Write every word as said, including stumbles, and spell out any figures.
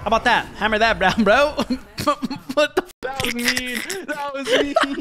about that? Hammer that down, bro. What the That was mean. That was mean.